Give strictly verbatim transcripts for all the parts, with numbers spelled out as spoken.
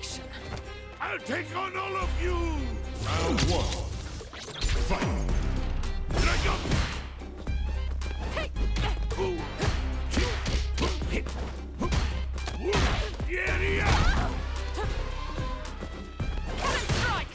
destruction. I'll take on all of you! Round one. Fight! Drag up! Yeah, yeah! Strike!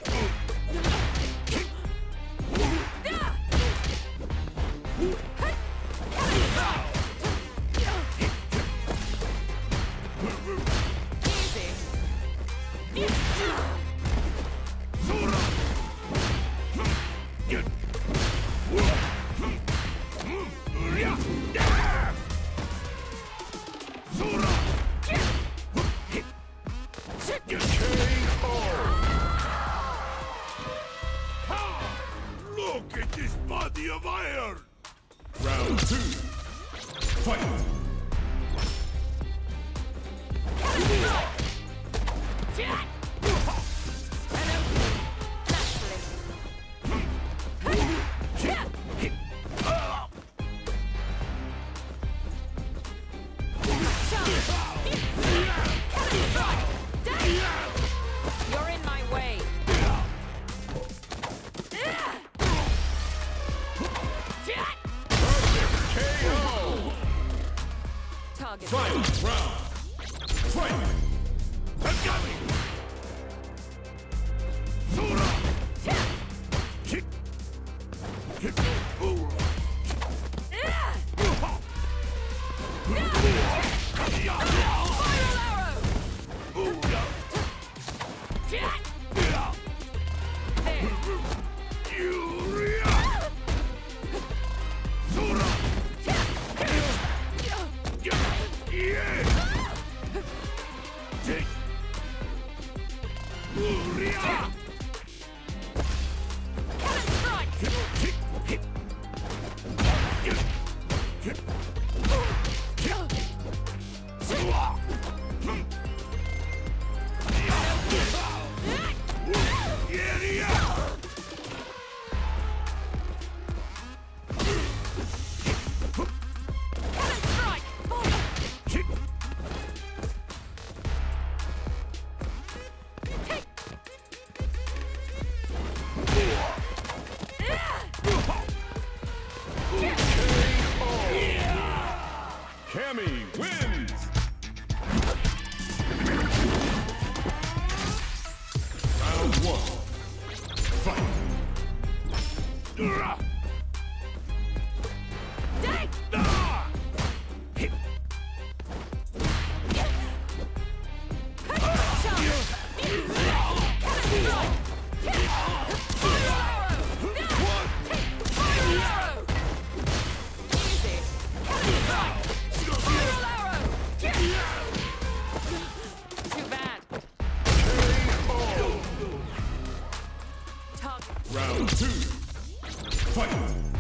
Look at this body of iron! Round two. Fight! You're in my way. K O! Target. Final round. Fight! I'm coming! Sora! Kick! Kick! Ooh! Cammy wins! Round one. Fight! Round two. Fight!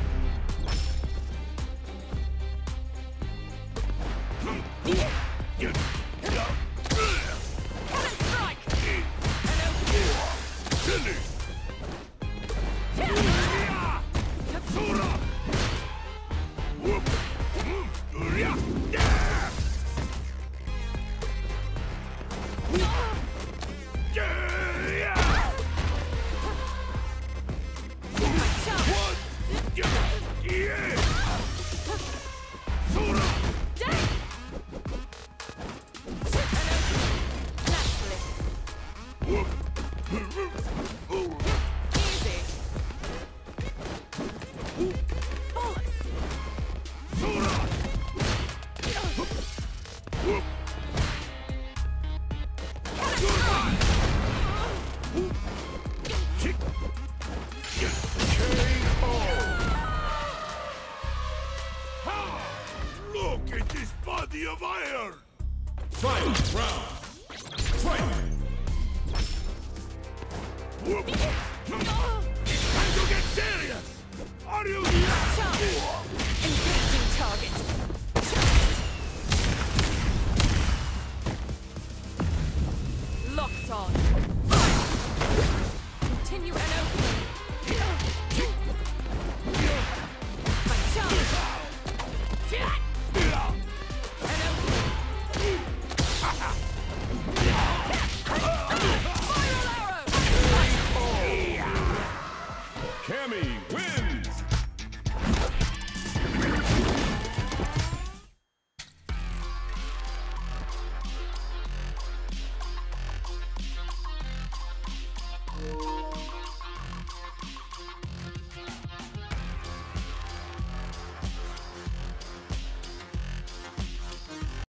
Look at this body of iron! Final round. Fight! Time to get serious! Are you Engaging target. Locked on. Continue N O.